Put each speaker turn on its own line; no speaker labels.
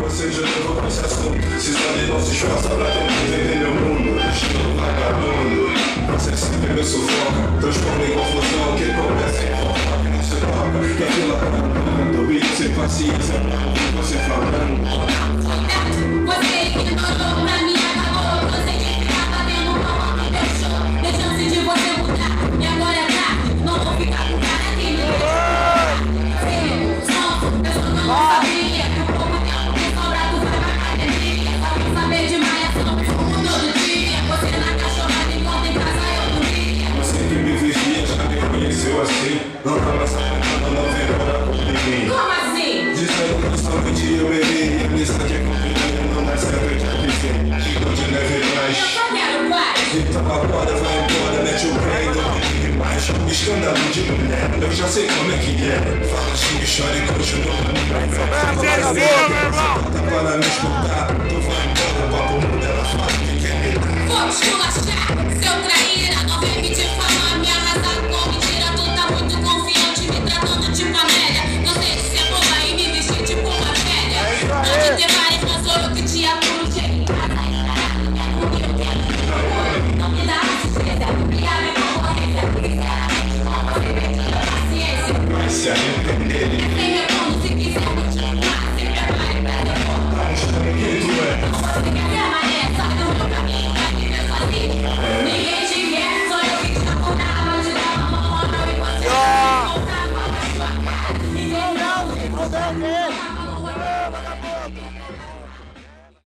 você já levou pra esse assunto. Se esconde, não se esforça pra tentar entender meu mundo. Estilo vagabundo, você sempre me sufoca. Transforma em confusão, que começa em fofoca. Que não se toca, que a fila tá andando. Bicho sem paciência, você falando.
Você ignorou pra mim, acabou. Você que ficava vendo mal no meu show. Tem chance de você mudar, e agora é tarde. Não vou ficar com cara que me deixa. Eu sou não sabia que o povo tem sobrado vai pra academia. Só quer saber de malhação, todo dia. Você na cachorrada enquanto em casa eu dormia.
Você que me vigia já me conheceu assim. Não tá mais sabendo, não vem pra mim.
Como assim?
Dizendo que somente eu errei. A lista que é complicada não mais serve de avisar. Chico de neve
Eu
mais.
só quero paz.
Então agora vai embora, mete o pé e não ligue mais. Escândalo de mulher, eu já sei como é que é. Fala, xingue, chora e continua no meu tá para me escutar, tu vai embora, o papo muda, ela fala que quer me dar.
Vou esculachar, seu traído.